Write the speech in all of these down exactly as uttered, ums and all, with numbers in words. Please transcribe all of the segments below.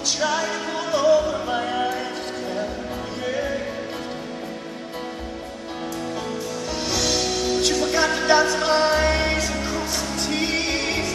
Try to pull over my eyes, yeah. But you forgot to dot some I's and cross some T's.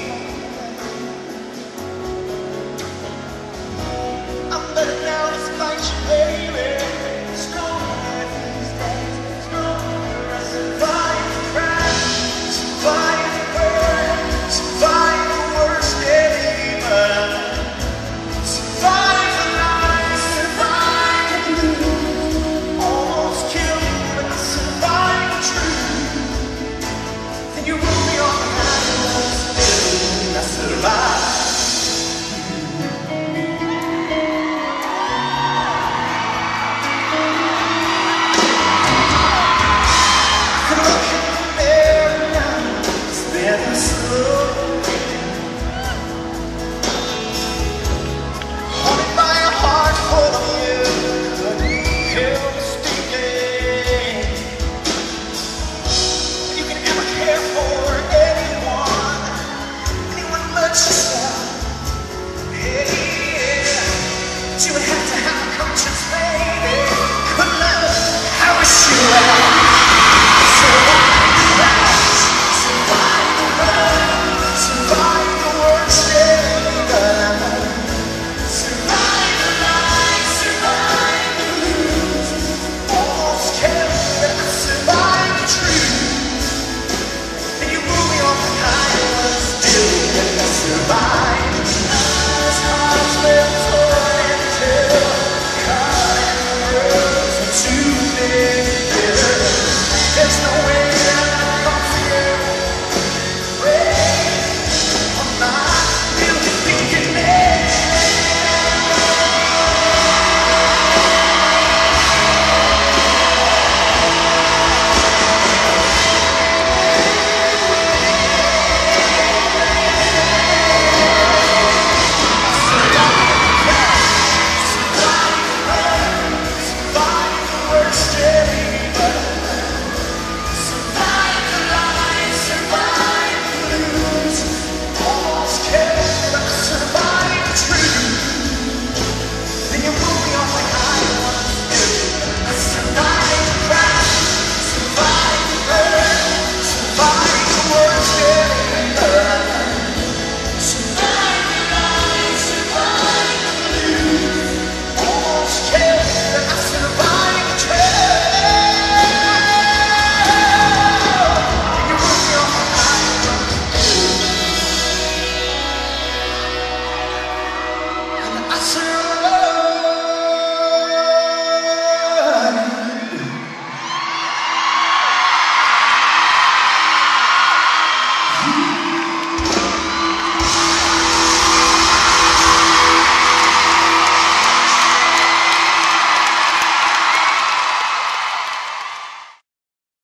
I'm better now despite you, baby. Stronger these days, stronger. I survive the crash, survive the burn, survive the worst day, but I survive the night, survive the blue. Almost killed, but I survived the truth. Then you rode me on the highway, still I survived. I can look in the mirror now, it's better slow.